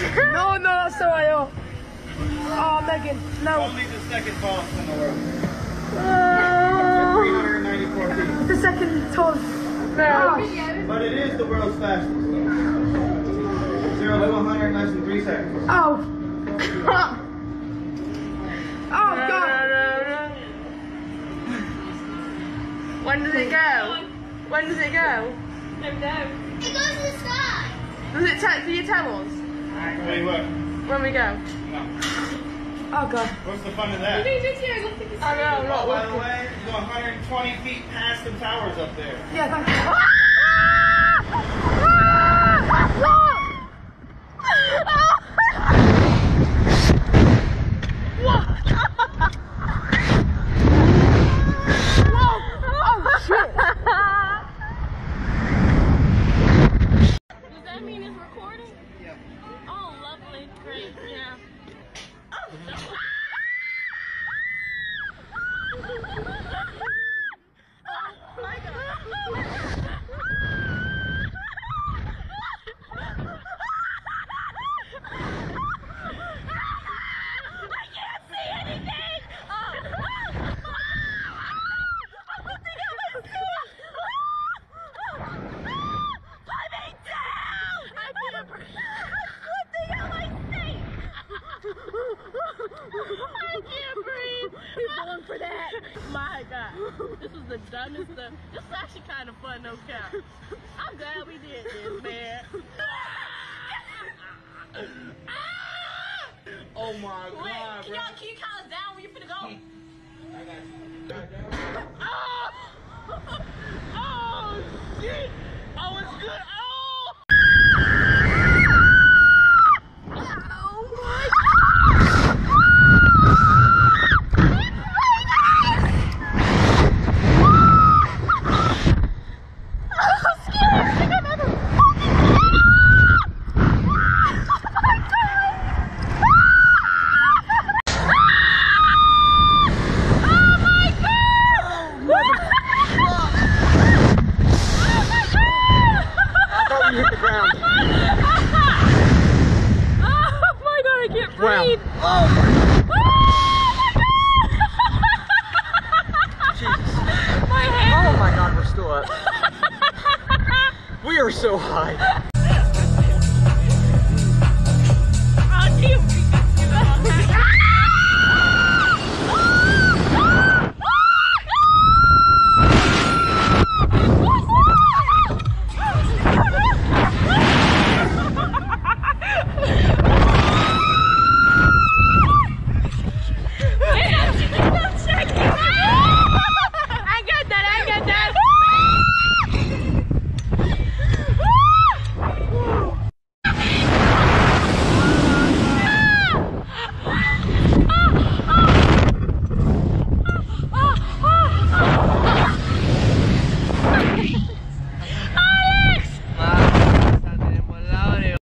No, that's so high up. Oh, Megan, no. Only the second tallest in the world. Oh. 394 feet. The second tallest. No. But it is the world's fastest. 0 to 100 in less than 3 seconds. Oh. Oh, God. When does it go? When does it go? Never know. It goes to the sky. Does it do you tell us? Wait, what? When we go? No. Oh, God. What's the fun of that? You just hear look at the I know, I'm not By the looking. way, you go 120 feet past the towers up there. Yeah, thank you. Does that mean it's recording? Yeah. Oh, lovely. Great. Yeah. My God, this was the dumbest stuff. This is actually kind of fun, no cap. I'm glad we did this, man. Oh my Wait, God, can bro. you count us down when you're finna go? I got you. Oh, shit. Oh, it's good. Oh. Wow. Oh my God! Oh my God, we're still up. We are so high. Oh,